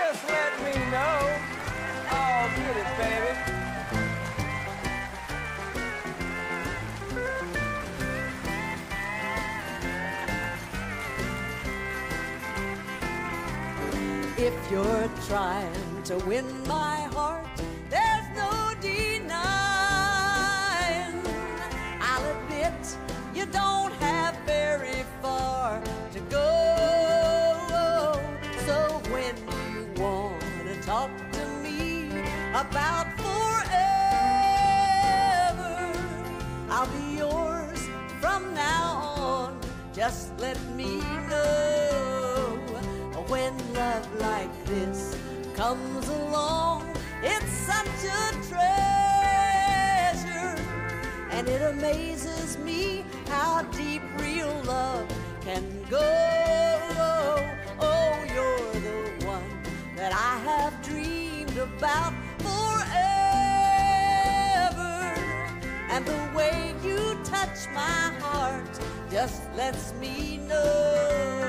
just let me know. Oh, get it, baby. If you're trying to win my heart, there's no denying. I'll admit you don't have very far to go. So when you want to talk to me about forever, I'll be yours from now on. Just let me know. When love like this comes along, it's such a treasure, and it amazes me how deep real love can go. Oh, you're the one that I have dreamed about forever, and the way you touch my heart just lets me know.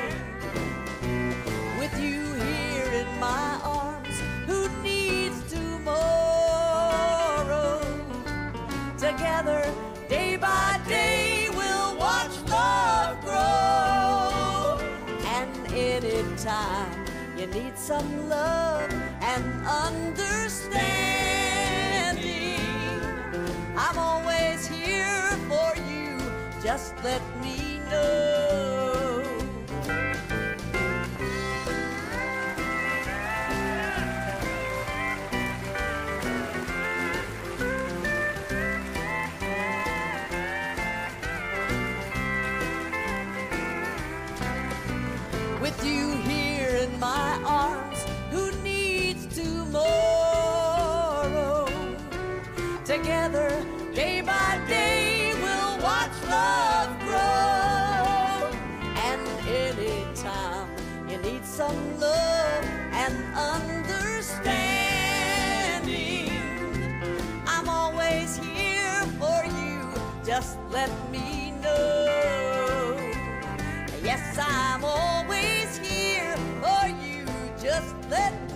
With you here in my arms, who needs tomorrow? Together, day by day, we'll watch love grow. And anytime you need some love and understanding, I'm always here for you. Just let me know. With you here in my arms, who needs tomorrow? Together, day by day, we'll watch love grow. And anytime you need some love and understanding, I'm always here for you. Just let me know. Yes, I'm always here for you. Just let